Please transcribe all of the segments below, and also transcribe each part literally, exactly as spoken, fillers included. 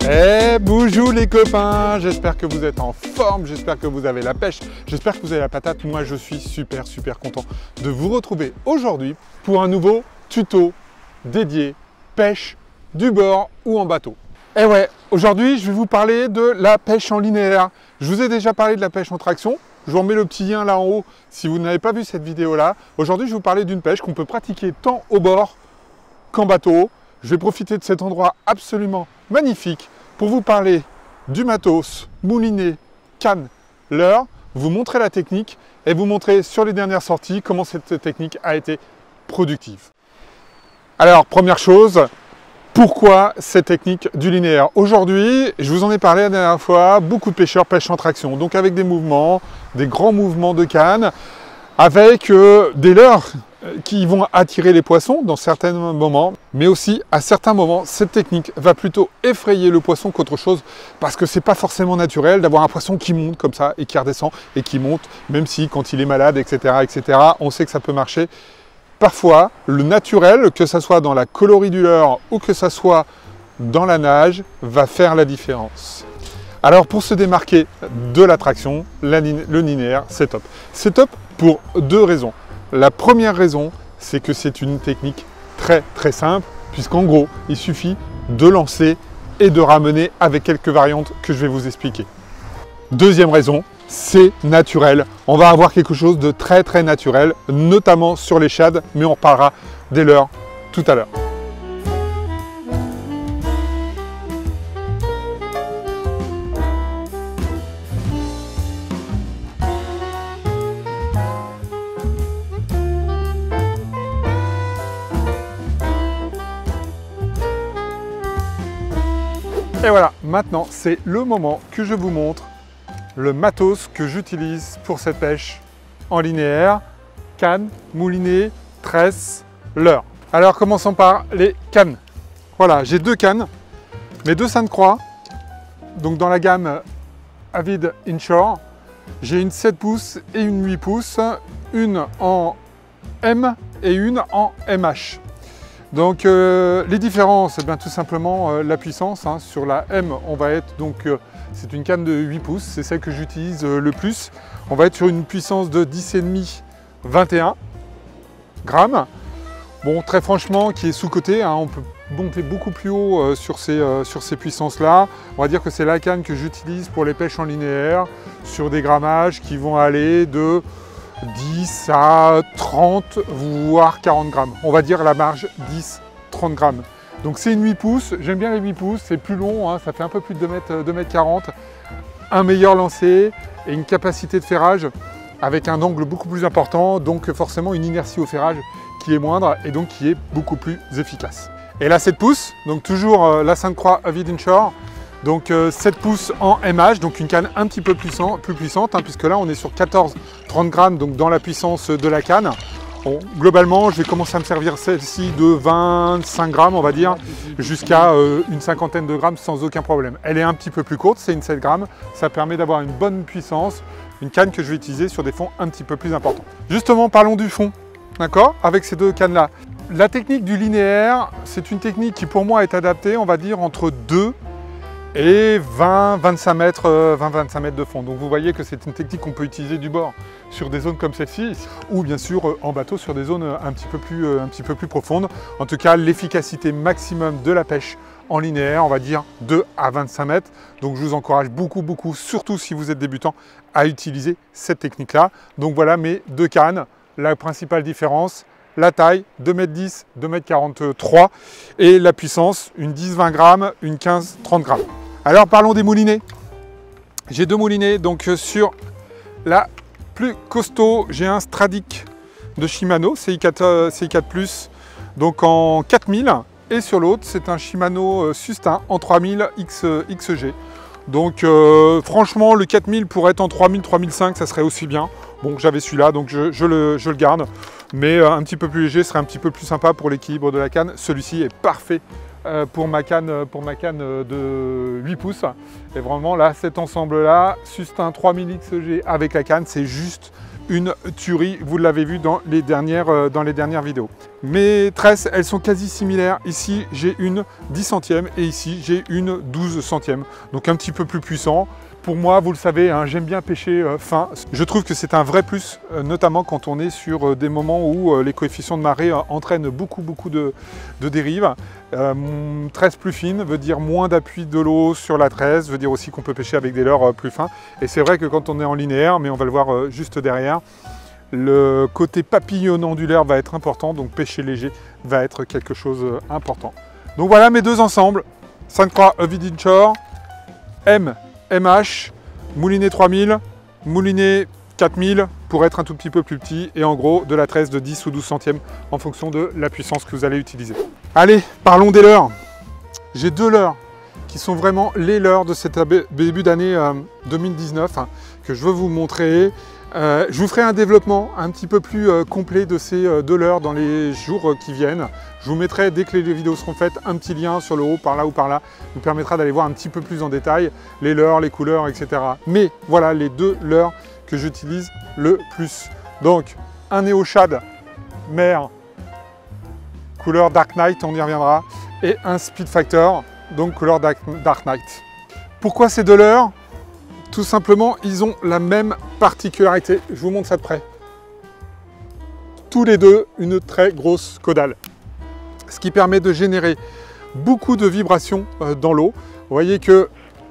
Eh bonjour les copains, j'espère que vous êtes en forme, j'espère que vous avez la pêche, j'espère que vous avez la patate. Moi je suis super super content de vous retrouver aujourd'hui pour un nouveau tuto dédié pêche du bord ou en bateau. Et ouais, aujourd'hui je vais vous parler de la pêche en linéaire. Je vous ai déjà parlé de la pêche en traction, je vous remets le petit lien là en haut si vous n'avez pas vu cette vidéo là. Aujourd'hui je vais vous parler d'une pêche qu'on peut pratiquer tant au bord qu'en bateau. Je vais profiter de cet endroit absolument magnifique pour vous parler du matos, moulinet, canne, leurre, vous montrer la technique et vous montrer sur les dernières sorties comment cette technique a été productive. Alors, première chose, pourquoi cette technique du linéaire? Aujourd'hui, je vous en ai parlé la dernière fois, beaucoup de pêcheurs pêchent en traction, donc avec des mouvements, des grands mouvements de canne, avec euh, des leurres qui vont attirer les poissons dans certains moments, mais aussi à certains moments, cette technique va plutôt effrayer le poisson qu'autre chose, parce que c'est pas forcément naturel d'avoir un poisson qui monte comme ça et qui redescend et qui monte, même si quand il est malade, et cetera, et cetera, on sait que ça peut marcher. Parfois, le naturel, que ce soit dans la colorie du leurre ou que ce soit dans la nage, va faire la différence. Alors pour se démarquer de l'attraction, le linéaire, c'est top. C'est top pour deux raisons. La première raison, c'est que c'est une technique très très simple, puisqu'en gros, il suffit de lancer et de ramener avec quelques variantes que je vais vous expliquer. Deuxième raison, c'est naturel. On va avoir quelque chose de très très naturel, notamment sur les shad, mais on reparlera des leurres tout à l'heure. Et voilà, maintenant c'est le moment que je vous montre le matos que j'utilise pour cette pêche en linéaire, canne, moulinet, tresse, leurre. Alors commençons par les cannes. Voilà, j'ai deux cannes, mes deux Sainte-Croix, donc dans la gamme Avid Inshore. J'ai une sept pouces et une huit pouces, une en M et une en M H. Donc euh, les différences, eh bien, tout simplement euh, la puissance. Hein. Sur la M, on va être donc, euh, c'est une canne de huit pouces, c'est celle que j'utilise euh, le plus. On va être sur une puissance de dix virgule cinq, vingt et un grammes. Bon, très franchement, qui est sous-côté, hein, on peut monter beaucoup plus haut euh, sur ces, euh, sur ces puissances-là. On va dire que c'est la canne que j'utilise pour les pêches en linéaire, sur des grammages qui vont aller de dix à trente, voire quarante grammes. On va dire la marge dix à trente grammes. Donc c'est une huit pouces, j'aime bien les huit pouces, c'est plus long, hein, ça fait un peu plus de deux mètres quarante. Un meilleur lancer et une capacité de ferrage avec un angle beaucoup plus important, donc forcément une inertie au ferrage qui est moindre et donc qui est beaucoup plus efficace. Et la sept pouces, donc toujours euh, la Sainte-Croix Avid Inshore. Donc euh, sept pouces en M H, donc une canne un petit peu puissant, plus puissante, hein, puisque là on est sur quatorze à trente grammes, donc dans la puissance de la canne. Bon, globalement, je vais commencer à me servir celle-ci de vingt-cinq grammes, on va dire, jusqu'à euh, une cinquantaine de grammes sans aucun problème. Elle est un petit peu plus courte, c'est une sept grammes, ça permet d'avoir une bonne puissance, une canne que je vais utiliser sur des fonds un petit peu plus importants. Justement, parlons du fond, d'accord, avec ces deux cannes-là. La technique du linéaire, c'est une technique qui pour moi est adaptée, on va dire, entre deux et vingt à vingt-cinq mètres, vingt à vingt-cinq mètres de fond. Donc vous voyez que c'est une technique qu'on peut utiliser du bord sur des zones comme celle-ci, ou bien sûr en bateau sur des zones un petit peu plus, un petit peu plus profondes. En tout cas, l'efficacité maximum de la pêche en linéaire, on va dire deux à vingt-cinq mètres. Donc je vous encourage beaucoup, beaucoup, surtout si vous êtes débutant, à utiliser cette technique-là. Donc voilà mes deux cannes. La principale différence, la taille, deux mètres dix, deux mètres quarante-trois et la puissance, une dix à vingt grammes, une quinze à trente grammes. Alors parlons des moulinets. J'ai deux moulinets, donc sur la plus costaud, j'ai un Stradic de Shimano, C I quatre, C I quatre plus, donc en quatre mille, et sur l'autre c'est un Shimano Sustain en trois mille X G. Donc euh, franchement le quatre mille pour être en trois mille, trois mille cinq, ça serait aussi bien. Bon, j'avais celui-là, donc je, je, le, je le garde. Mais euh, un petit peu plus léger serait un petit peu plus sympa pour l'équilibre de la canne. Celui-ci est parfait euh, pour ma canne, pour ma canne de huit pouces. Et vraiment là, cet ensemble-là, Sustain trois mille X G avec la canne, c'est juste une tuerie, vous l'avez vu dans les, dernières, euh, dans les dernières vidéos. Mes tresses, elles sont quasi similaires. Ici, j'ai une dix centième et ici, j'ai une douze centième. Donc un petit peu plus puissant. Pour moi, vous le savez, hein, j'aime bien pêcher euh, fin. Je trouve que c'est un vrai plus, euh, notamment quand on est sur euh, des moments où euh, les coefficients de marée euh, entraînent beaucoup, beaucoup de, de dérives. Euh, tresse plus fine veut dire moins d'appui de l'eau sur la tresse, veut dire aussi qu'on peut pêcher avec des leurres euh, plus fins. Et c'est vrai que quand on est en linéaire, mais on va le voir euh, juste derrière, le côté papillonnant du leurre va être important, donc pêcher léger va être quelque chose d'important. Donc voilà mes deux ensembles, cinq trois Ovid Inshore, M, M H, moulinet trois mille, moulinet quatre mille pour être un tout petit peu plus petit et en gros de la tresse de dix ou douze centièmes en fonction de la puissance que vous allez utiliser. Allez, parlons des leurres. J'ai deux leurres qui sont vraiment les leurres de cet début d'année euh, deux mille dix-neuf hein, que je veux vous montrer. Euh, je vous ferai un développement un petit peu plus euh, complet de ces euh, deux leurres dans les jours euh, qui viennent. Je vous mettrai, dès que les vidéos seront faites, un petit lien sur le haut, par là ou par là, qui vous permettra d'aller voir un petit peu plus en détail les leurres, les couleurs, et cetera. Mais voilà les deux leurres que j'utilise le plus. Donc, un Neo Shad mer, couleur Dark Knight, on y reviendra, et un Speed Factor, donc couleur Dark, Dark Knight. Pourquoi ces deux leurres? Tout simplement, ils ont la même particularité. Je vous montre ça de près. Tous les deux, une très grosse caudale. Ce qui permet de générer beaucoup de vibrations dans l'eau. Vous voyez que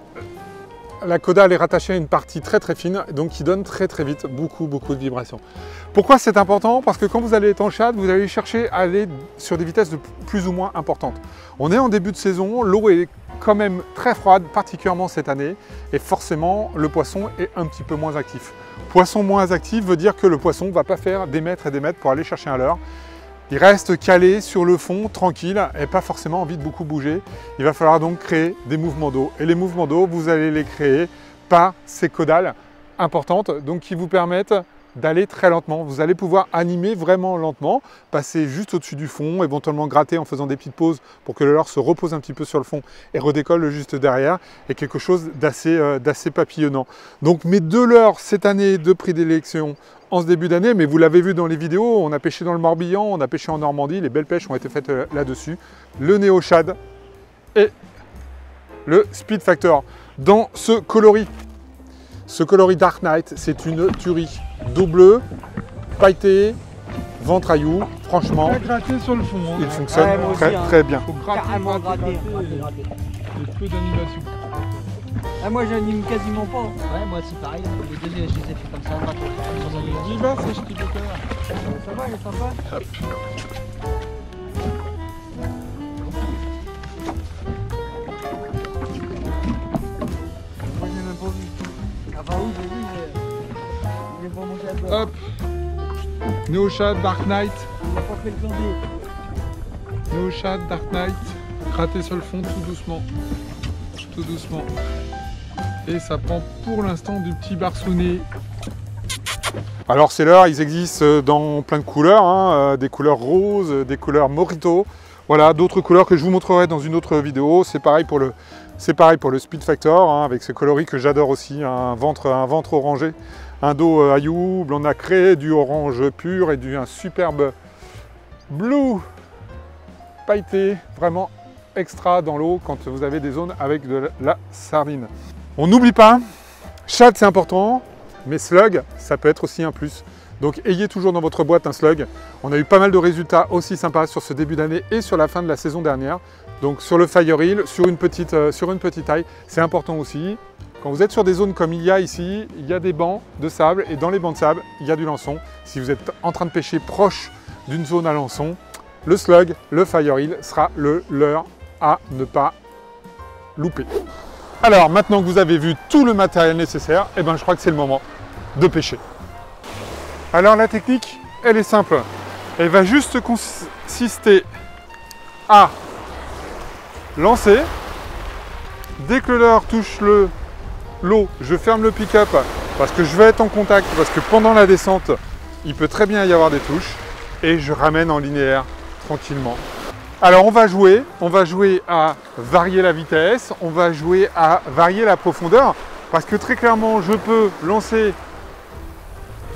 la caudale est rattachée à une partie très très fine, donc qui donne très très vite beaucoup beaucoup de vibrations. Pourquoi c'est important? Parce que quand vous allez être en shad, vous allez chercher à aller sur des vitesses de plus ou moins importantes. On est en début de saison, l'eau est quand même très froide, particulièrement cette année, et forcément le poisson est un petit peu moins actif. Poisson moins actif veut dire que le poisson ne va pas faire des mètres et des mètres pour aller chercher un leurre. Il reste calé sur le fond, tranquille, et pas forcément envie de beaucoup bouger. Il va falloir donc créer des mouvements d'eau. Et les mouvements d'eau, vous allez les créer par ces caudales importantes, donc qui vous permettent d'aller très lentement. Vous allez pouvoir animer vraiment lentement, passer juste au-dessus du fond, éventuellement gratter en faisant des petites pauses pour que le leurre se repose un petit peu sur le fond et redécolle juste derrière, et quelque chose d'assez euh, d'assez papillonnant. Donc mes deux leurres cette année de prix d'élection en ce début d'année, mais vous l'avez vu dans les vidéos, on a pêché dans le Morbihan, on a pêché en Normandie, les belles pêches ont été faites là-dessus. Le Neo Shad et le Speed Factor. Dans ce coloris, ce coloris Dark Knight, c'est une tuerie. Dos bleu, pailleté, ventraillou, franchement, gratter sur le fond, hein. Il fonctionne ouais, aussi, très hein. très bien. Faut gratter, Carrément gratter, gratter, gratter, gratter, gratter. Il y a peu d'animation. Ah, moi j'anime quasiment pas. Ouais, moi c'est pareil, les deux je les ai fait comme ça, gratos. Il va, c'est jeté de terre. Ça va, il est sympa. Hop. Moi j'ai même pas vu. Enfin oui, j'ai vu, mais il est pas monté à bord. Hop. Neo Shad, Dark Knight. Il a pas fait le candé. Neo Shad, Dark Knight. Gratter sur le fond tout doucement. Tout doucement. Et ça prend pour l'instant du petit barçonnet. Alors ces leurres, ils existent dans plein de couleurs, hein, des couleurs roses, des couleurs Morito. Voilà, d'autres couleurs que je vous montrerai dans une autre vidéo. C'est pareil pour le, c'est pareil pour le Speed Factor, hein, avec ce coloris que j'adore aussi, un ventre, un ventre orangé, un dos euh, ayoub, on a créé du orange pur et du un superbe blue pailleté, vraiment extra dans l'eau quand vous avez des zones avec de la sardine. On n'oublie pas, shad c'est important, mais slug ça peut être aussi un plus. Donc ayez toujours dans votre boîte un slug. On a eu pas mal de résultats aussi sympas sur ce début d'année et sur la fin de la saison dernière. Donc sur le Fire Reel, sur une petite, euh, sur une petite taille, c'est important aussi. Quand vous êtes sur des zones comme il y a ici, il y a des bancs de sable et dans les bancs de sable, il y a du lançon. Si vous êtes en train de pêcher proche d'une zone à lançon, le slug, le Fire Reel sera le leurre à ne pas louper. Alors maintenant que vous avez vu tout le matériel nécessaire, eh ben, je crois que c'est le moment de pêcher. Alors la technique, elle est simple. Elle va juste consister à lancer. Dès que le leurre touche le l'eau, je ferme le pick-up parce que je vais être en contact, parce que pendant la descente, il peut très bien y avoir des touches. Et je ramène en linéaire tranquillement. Alors on va jouer, on va jouer à varier la vitesse, on va jouer à varier la profondeur, parce que très clairement je peux lancer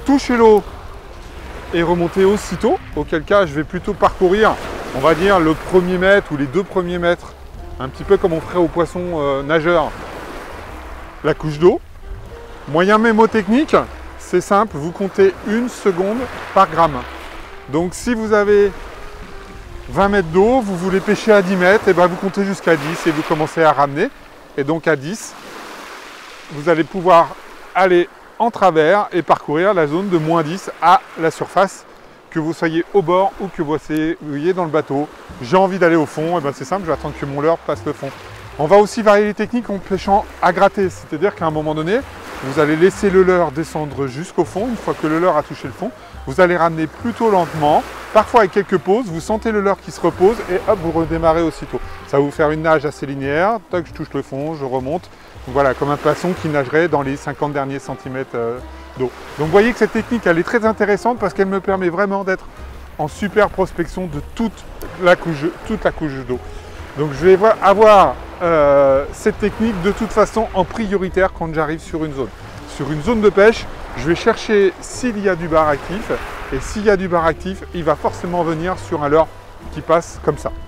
toucher l'eau et remonter aussitôt, auquel cas je vais plutôt parcourir, on va dire, le premier mètre ou les deux premiers mètres, un petit peu comme on ferait aux poissons euh, nageurs, la couche d'eau. Moyen mémotechnique, c'est simple, vous comptez une seconde par gramme. Donc si vous avez vingt mètres d'eau, vous voulez pêcher à dix mètres, et ben vous comptez jusqu'à dix et vous commencez à ramener. Et donc à dix, vous allez pouvoir aller en travers et parcourir la zone de moins dix à la surface, que vous soyez au bord ou que vous soyez dans le bateau. J'ai envie d'aller au fond, et ben c'est simple, je vais attendre que mon leurre passe le fond. On va aussi varier les techniques en pêchant à gratter, c'est-à-dire qu'à un moment donné, vous allez laisser le leurre descendre jusqu'au fond. Une fois que le leurre a touché le fond, vous allez ramener plutôt lentement, parfois avec quelques pauses, vous sentez le leurre qui se repose et hop, vous redémarrez aussitôt. Ça va vous faire une nage assez linéaire, tac, je touche le fond, je remonte. Donc voilà, comme un poisson qui nagerait dans les cinquante derniers centimètres euh, d'eau. Donc vous voyez que cette technique, elle est très intéressante parce qu'elle me permet vraiment d'être en super prospection de toute la couche, toute la couche d'eau. Donc je vais avoir euh, cette technique de toute façon en prioritaire quand j'arrive sur une zone. Sur une zone de pêche, je vais chercher s'il y a du bar actif, et s'il y a du bar actif, il va forcément venir sur un leurre qui passe comme ça.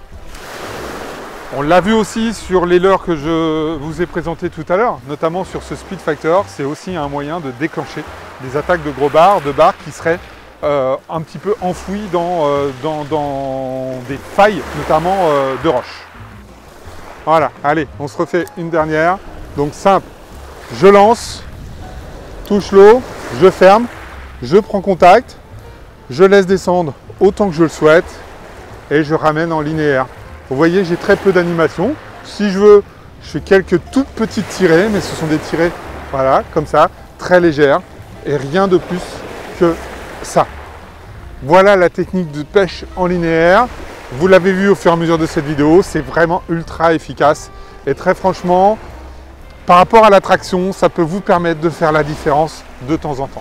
On l'a vu aussi sur les leurres que je vous ai présentés tout à l'heure, notamment sur ce Speed Factor, c'est aussi un moyen de déclencher des attaques de gros bars, de bars qui seraient euh, un petit peu enfouis dans, euh, dans, dans des failles, notamment euh, de roches. Voilà, allez, on se refait une dernière. Donc simple, je lance, touche l'eau, je ferme, je prends contact, je laisse descendre autant que je le souhaite et je ramène en linéaire. Vous voyez, j'ai très peu d'animation. Si je veux, je fais quelques toutes petites tirées, mais ce sont des tirées, voilà, comme ça, très légères et rien de plus que ça. Voilà la technique de pêche en linéaire. Vous l'avez vu au fur et à mesure de cette vidéo, c'est vraiment ultra efficace et très franchement, par rapport à l'attraction, ça peut vous permettre de faire la différence de temps en temps.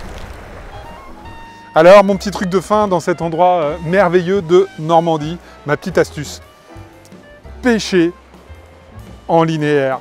Alors, mon petit truc de fin dans cet endroit euh, merveilleux de Normandie, ma petite astuce. Pêcher en linéaire.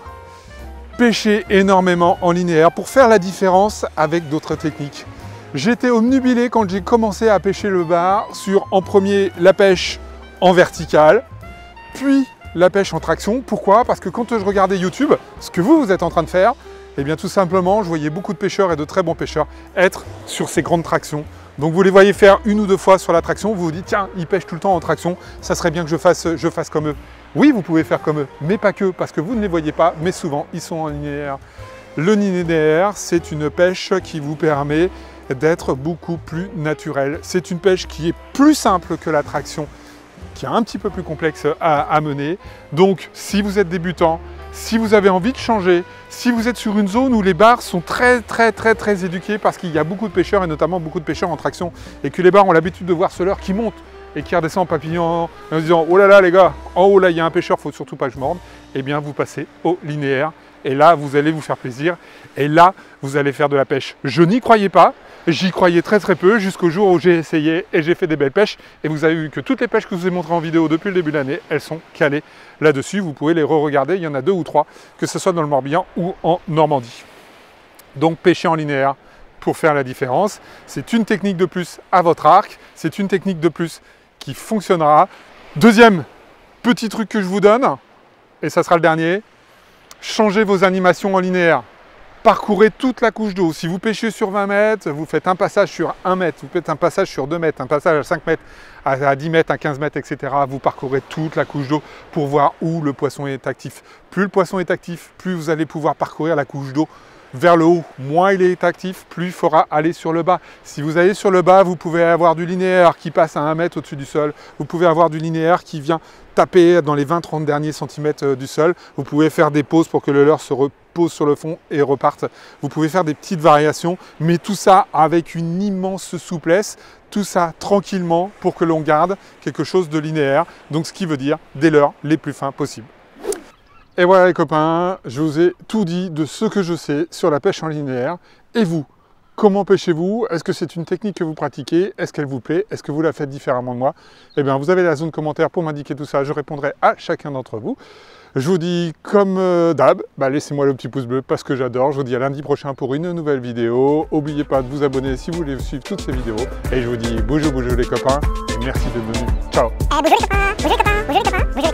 Pêcher énormément en linéaire pour faire la différence avec d'autres techniques. J'étais obnubilé quand j'ai commencé à pêcher le bar sur, en premier, la pêche en verticale, puis la pêche en traction. Pourquoi? Parce que quand je regardais YouTube, ce que vous, vous êtes en train de faire, eh bien tout simplement, je voyais beaucoup de pêcheurs et de très bons pêcheurs être sur ces grandes tractions. Donc vous les voyez faire une ou deux fois sur la traction, vous vous dites tiens, ils pêchent tout le temps en traction, ça serait bien que je fasse, je fasse comme eux. Oui, vous pouvez faire comme eux, mais pas que, parce que vous ne les voyez pas, mais souvent ils sont en linéaire. Le linéaire, c'est une pêche qui vous permet d'être beaucoup plus naturel. C'est une pêche qui est plus simple que la traction, qui est un petit peu plus complexe à, à mener. Donc si vous êtes débutant, si vous avez envie de changer, si vous êtes sur une zone où les bars sont très très très très éduqués parce qu'il y a beaucoup de pêcheurs et notamment beaucoup de pêcheurs en traction et que les bars ont l'habitude de voir ce leurre qui monte et qui redescend en papillon en disant oh là là les gars, en haut là il y a un pêcheur, faut surtout pas que je morde, eh bien vous passez au linéaire et là vous allez vous faire plaisir et là vous allez faire de la pêche. Je n'y croyais pas. J'y croyais très très peu jusqu'au jour où j'ai essayé et j'ai fait des belles pêches. Et vous avez vu que toutes les pêches que je vous ai montrées en vidéo depuis le début de l'année, elles sont calées là-dessus. Vous pouvez les re-regarder, il y en a deux ou trois, que ce soit dans le Morbihan ou en Normandie. Donc pêcher en linéaire pour faire la différence. C'est une technique de plus à votre arc. C'est une technique de plus qui fonctionnera. Deuxième petit truc que je vous donne, et ça sera le dernier, changez vos animations en linéaire. Parcourez toute la couche d'eau. Si vous pêchez sur vingt mètres, vous faites un passage sur un mètre, vous faites un passage sur deux mètres, un passage à cinq mètres, à dix mètres, à quinze mètres, et cetera. Vous parcourez toute la couche d'eau pour voir où le poisson est actif. Plus le poisson est actif, plus vous allez pouvoir parcourir la couche d'eau vers le haut. Moins il est actif, plus il faudra aller sur le bas. Si vous allez sur le bas, vous pouvez avoir du linéaire qui passe à un mètre au-dessus du sol. Vous pouvez avoir du linéaire qui vient taper dans les vingt à trente derniers centimètres du sol. Vous pouvez faire des pauses pour que le leurre se repose sur le fond et reparte. Vous pouvez faire des petites variations, mais tout ça avec une immense souplesse, tout ça tranquillement pour que l'on garde quelque chose de linéaire. Donc ce qui veut dire des leurres les plus fins possibles. Et voilà les copains, je vous ai tout dit de ce que je sais sur la pêche en linéaire. Et vous, Comment pêchez-vous? Est-ce que c'est une technique que vous pratiquez? Est-ce qu'elle vous plaît? Est-ce que vous la faites différemment de moi? Eh bien, vous avez la zone commentaire pour m'indiquer tout ça. Je répondrai à chacun d'entre vous. Je vous dis, comme euh, d'hab, bah, laissez-moi le petit pouce bleu parce que j'adore. Je vous dis à lundi prochain pour une nouvelle vidéo. N'oubliez pas de vous abonner si vous voulez suivre toutes ces vidéos. Et je vous dis, bougez, bougez les copains. Et merci d'être venus. Ciao. Eh, bougez les copains, bougez les copains, bougez les copains, bougez